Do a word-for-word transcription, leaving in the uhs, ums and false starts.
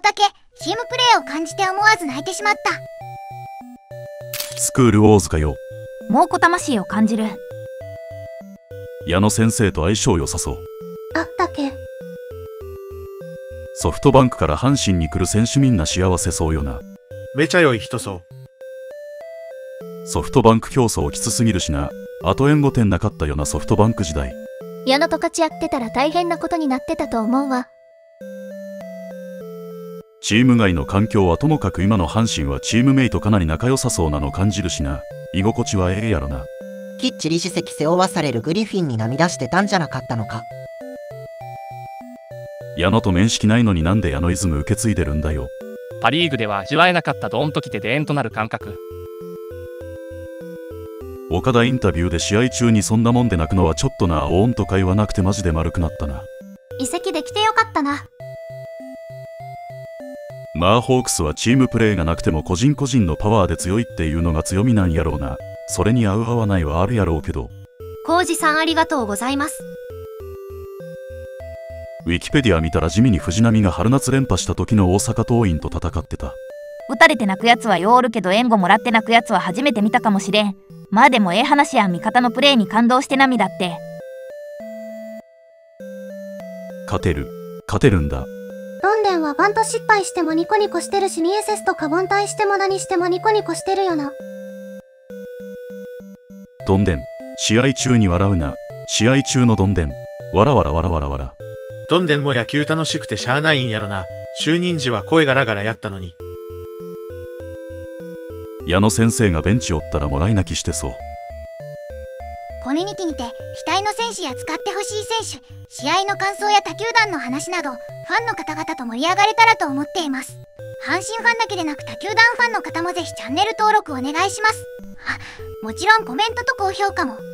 だけチームプレーを感じて思わず泣いてしまった。 スクールウォーズかよ。 猛虎魂を感じる。 矢野先生と相性良さそう。 あったけ。 ソフトバンクから阪神に来る選手みんな幸せそうよな。 めちゃ良い人そう。 ソフトバンク競争きつすぎるしな。あと援護点なかったよなソフトバンク時代。 矢野と勝ち合ってたら大変なことになってたと思うわ。 チーム外の環境はともかく今の阪神はチームメイトかなり仲良さそうなの感じるしな。居心地はええやろな。 きっちり主席背負わされるグリフィンに涙してたんじゃなかったのか。 矢野と面識ないのになんで矢野イズム受け継いでるんだよ。 パリーグでは味わえなかったドーンときてデーンとなる感覚。 岡田インタビューで試合中にそんなもんで泣くのはちょっとな。おーんと会話なくてマジで丸くなったな。 移籍できてよかったな。 まあホークスはチームプレーがなくても個人個人のパワーで強いっていうのが強みなんやろうな。それに合う合わないはあるやろうけど。 浩二さんありがとうございます。 ウィキペディア見たら地味に藤波が春夏連覇した時の大阪桐蔭と戦ってた。 打たれて泣くやつはよおるけど援護もらって泣くやつは初めて見たかもしれん。まあでもええ話やん。味方のプレーに感動して涙って。 勝てる勝てるんだ。 ロンデンはバント失敗してもニコニコしてるし、ミエセスとか凡退しても何してもニコニコしてるよな。 どんでん試合中に笑うな。試合中のどんでんわらわらわらわらわら。 どんでんも野球楽しくてしゃあないんやろな。就任時は声ガラガラやったのに。 矢野先生がベンチおったらもらい泣きしてそう。 コミュニティにて期待の選手や使ってほしい選手、試合の感想や他球団の話などファンの方々と盛り上がれたらと思っています。阪神ファンだけでなく他球団ファンの方もぜひチャンネル登録お願いします。あ、もちろんコメントと高評価も。